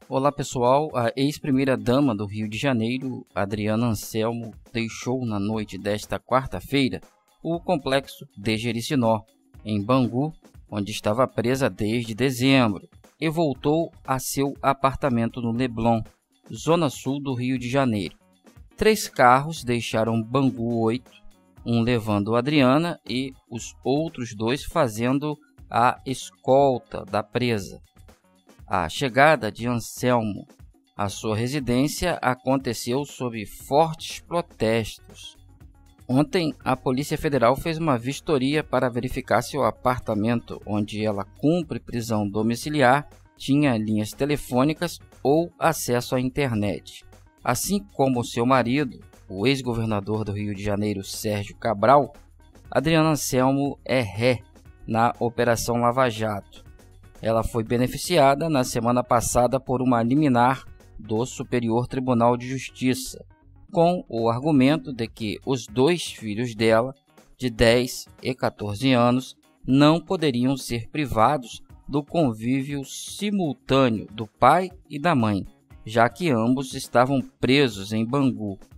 Olá pessoal, a ex-primeira-dama do Rio de Janeiro, Adriana Anselmo, deixou na noite desta quarta-feira o complexo de Jericinó, em Bangu, onde estava presa desde dezembro, e voltou a seu apartamento no Leblon, zona sul do Rio de Janeiro. 3 carros deixaram Bangu 8, um levando Adriana e os outros 2 fazendo a escolta da presa. A chegada de Anselmo à sua residência aconteceu sob fortes protestos. Ontem, a Polícia Federal fez uma vistoria para verificar se o apartamento onde ela cumpre prisão domiciliar tinha linhas telefônicas ou acesso à internet. Assim como seu marido, o ex-governador do Rio de Janeiro, Sérgio Cabral, Adriana Anselmo é ré na Operação Lava Jato. Ela foi beneficiada na semana passada por uma liminar do Superior Tribunal de Justiça, com o argumento de que os 2 filhos dela, de 10 e 14 anos, não poderiam ser privados do convívio simultâneo do pai e da mãe, já que ambos estavam presos em Bangu.